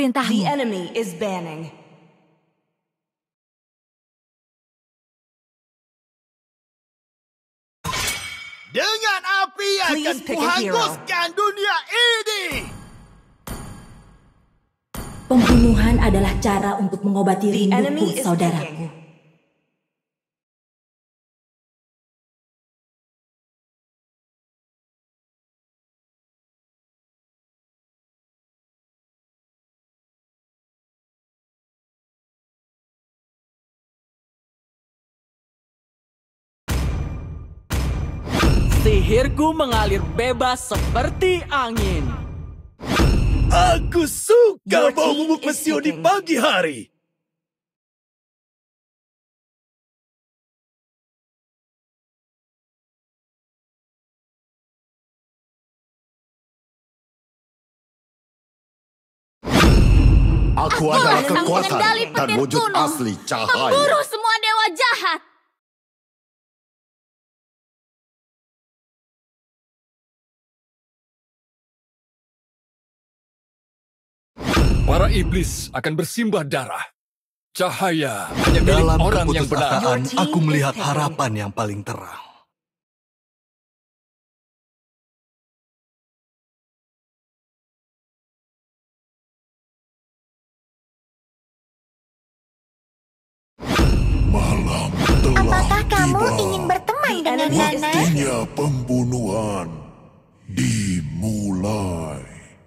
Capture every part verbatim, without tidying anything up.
perintahmu. The enemy is banning. Dengan api akan Please pick a hero. kuhanguskan dunia ini. Pembunuhan adalah cara untuk mengobati The enemy rinduku, is saudaraku. picking. Sihirku mengalir bebas seperti angin. Aku suka Your bau team bubuk is mesio di picking. pagi hari. Aku adalah sang kekuatan pengendali dan petir wujud gunung. asli cahaya. Memburu semua dewa jahat. Para iblis akan bersimbah darah. Cahaya hanya milik Dalam orang yang benar. keputusasaan, Your team aku is melihat picking. harapan yang paling terang. Malam telah Apakah kamu tiba. ingin berteman The dengan enemy is Nana? Waktunya pembunuhan dimulai.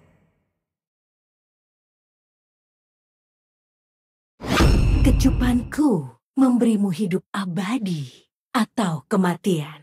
Kecupanku memberimu hidup abadi atau kematian.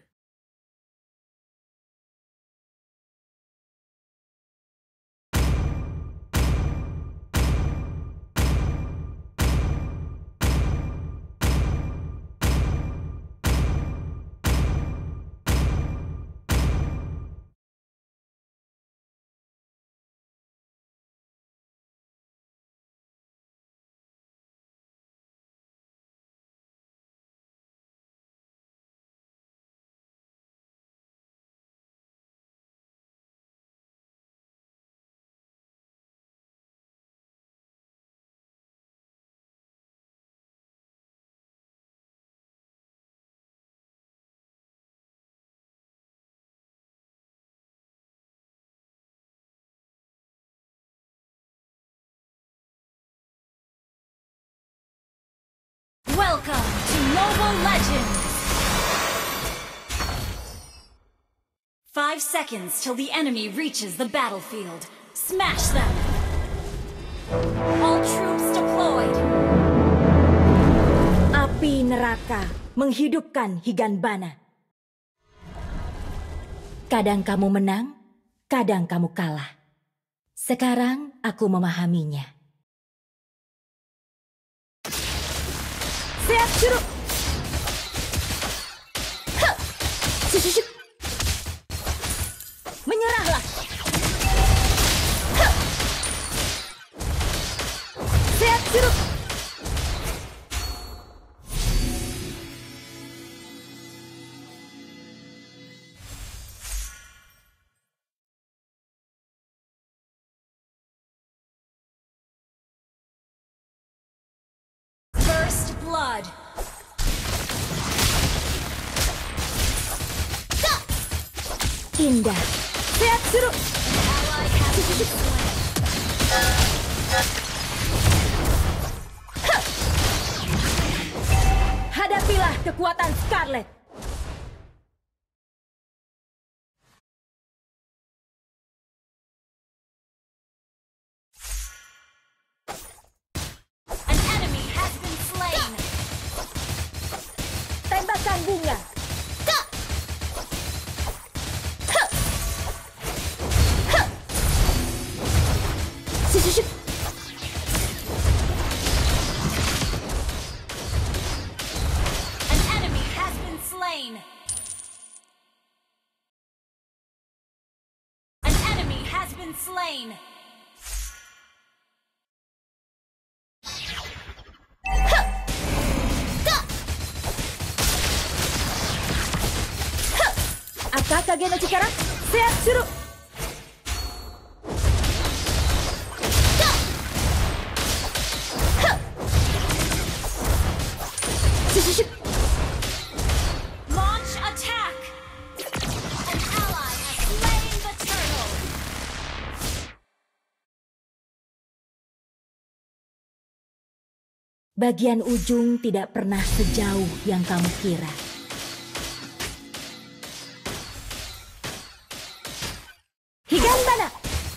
Welcome to Mobile Legends! Five seconds till the enemy reaches the battlefield. Smash them! All troops deployed! Api neraka menghidupkan Higanbana. Kadang kamu menang, kadang kamu kalah. Sekarang aku memahaminya. Sehat suruh! Hah! Syuk-syuk! Menyerahlah! Hah! Sehat suruh! First blood! Indah! Sehat suruh! Ally has been slain. Hadapilah kekuatan Scarlet! An enemy has been slain. Tembakan bunga! Syuk-syuk! An enemy has been slain. An enemy has been slain. Akakage no Chikara, sehat suruh! Bagian ujung tidak pernah sejauh yang kamu kira. Higanbana!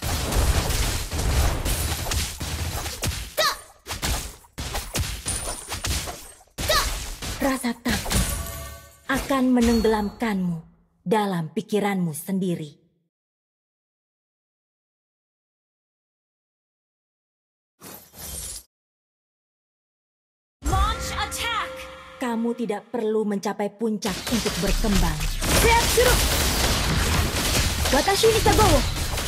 Rasa takut akan menenggelamkanmu dalam pikiranmu sendiri. Launch attack! Kamu tidak perlu mencapai puncak untuk berkembang. Siap suruh! Watashi ni kagowo!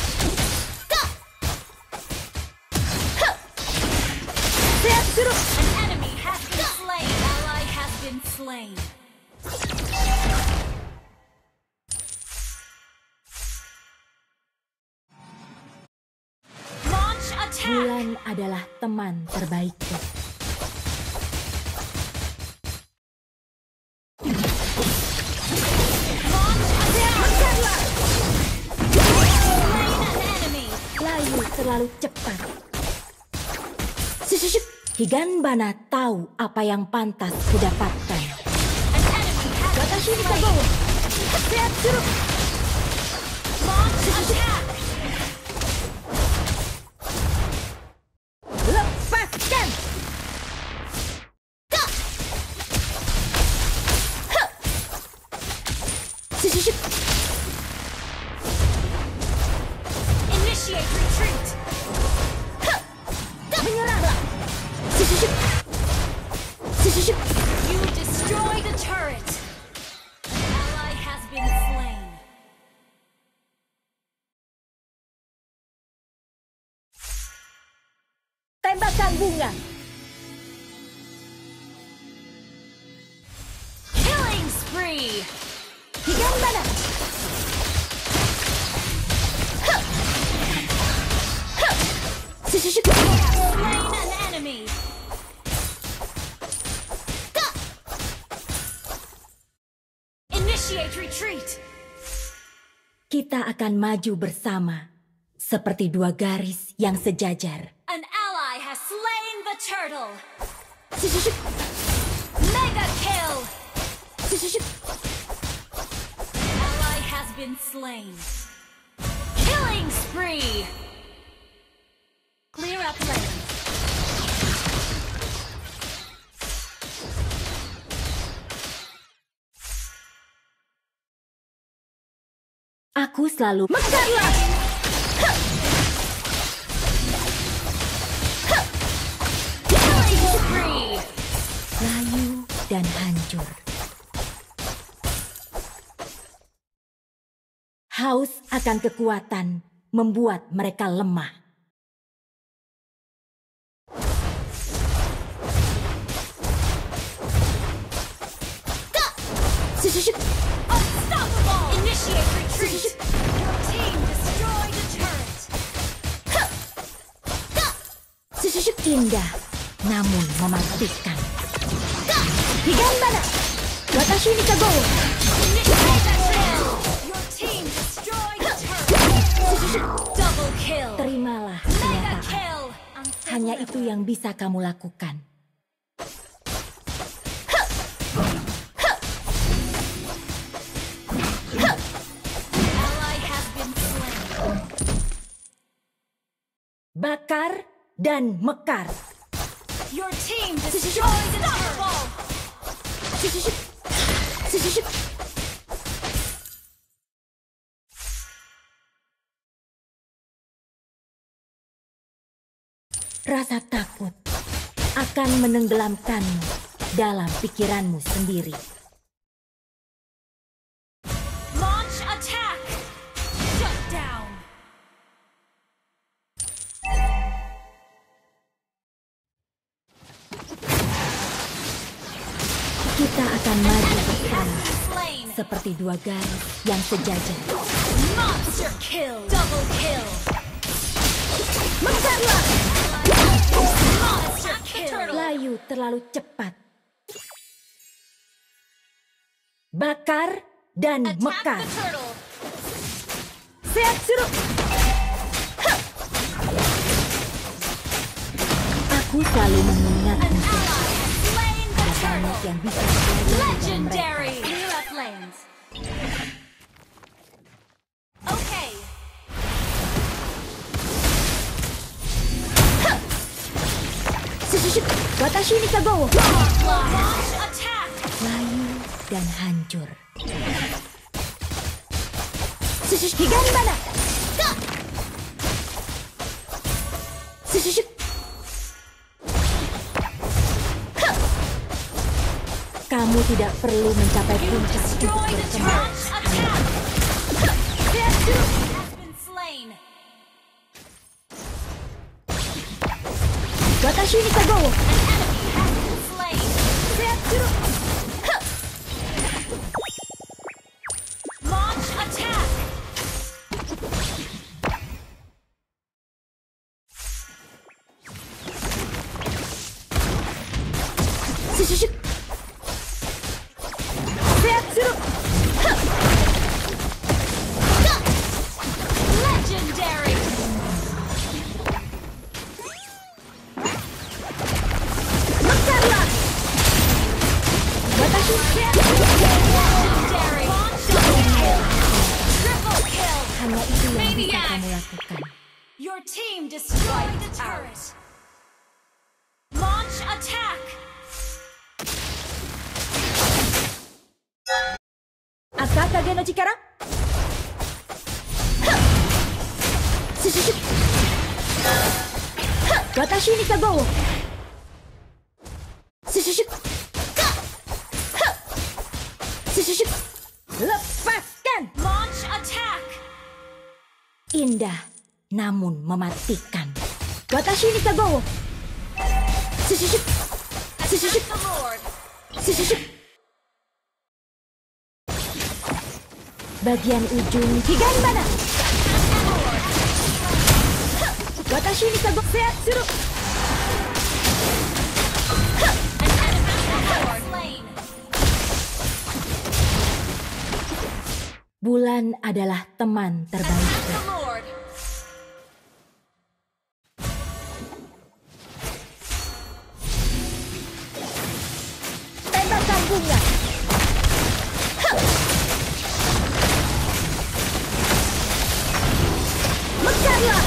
Siap suruh! An enemy has been slain. Ally has been slain. Launch attack! Bulan adalah teman terbaikku. Launch attack! Slain an enemy. Layu terlalu cepat. Shushushuk. Higanbana tahu apa yang pantas kudapatkan. An enemy has been Watashi ni slain. kagowo! Siap suruh! Launch attack! Lepaskan! Shushushuk. Initiate retreat. Menyeranglah! Shushushuk. Shushushuk. You destroyed a turret. Ally has been slain. Tembakan bunga! Killing spree. Higanbana! Shushushuk. Slain an enemy. Initiate retreat. Kita akan maju bersama, seperti dua garis yang sejajar. An ally has slain the turtle. Shushushuk. Mega kill. Shushushuk. Ally has been slain. Killing spree. Clear up lane. Aku selalu mekarlah. Killing spree. Layu dan hancur. Haus akan kekuatan membuat mereka lemah. Shushushuk. Unstoppable. Initiate retreat. Your team destroyed a turret. Shushushuk indah, namun mematikan. Higanbana! Watashi ni kagowo! Initiate a kill. Your team destroyed a turret. Double kill. Terimalah Mega kenyataan. kill. Hanya itu yang bisa kamu lakukan. Ally has been slain. Bakar dan mekar. Your team destroyed a turret. Shushushuk. Shushushuk. Rasa takut akan menenggelamkanmu dalam pikiranmu sendiri. Launch attack. Shut down. Kita akan maju bersama Slain. seperti dua garis yang sejajar. Monster kill. Double kill. Mekarlah! Monster kill. Layu terlalu cepat. Bakar dan Attack mekar. the turtle. Siap suruh. Aku selalu mengingatmu. Slain the Ada banyak turtle. yang bisa belajar dari mereka. Legendary. Clear up lands. Okay. Susushuk, watashi ni Kagowo. Launch attack. Layu dan hancur. Susushuk, Higanbana. Susushuk. Kamu tidak perlu mencapai You puncak untuk destroy the berkembang. launch attack. Has been slain. Watashi ni Kagowo. Slain. Launch attack. Susushuk. Legendary. Mekarlah. Watashi Legendary. Double kill. Triple kill. hanya itu yang bisa Maniac. kamu lakukan. Your team destroyed the turret. Launch attack. Akakage no Chikara. Susushuk. Watashi ni Kagowo. Susushuk. Susushuk. Lepaskan. Launch attack. Indah namun mematikan. Watashi ni Kagowo. Susushuk. Susushuk. The Lord. Susushuk. Bagian ujung Higanbana. Watashi ni Kagowo. Seatsuru. Slain. Bulan adalah teman terbaikku. The Lord. Tembakan bunga. Mekarlah.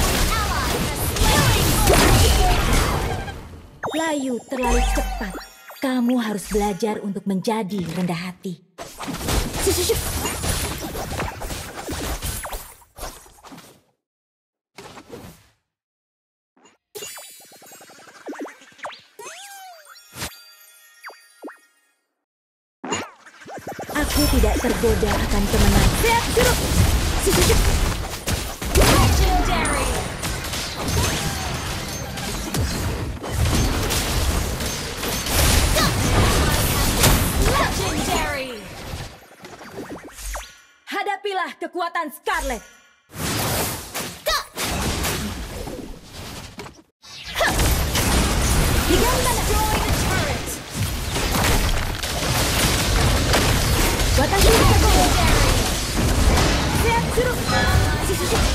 Layu terlalu cepat. Kamu harus belajar untuk menjadi rendah hati. Susushuk. Aku tidak tergoda akan kemenangan. Siap, suruh. Susushuk. Legendary. Legendary. Hadapilah kekuatan Scarlet. Higanbana. Destroy the turret. Watashi ni Kagowo. Legendary. Siap, suruh. Susushuk.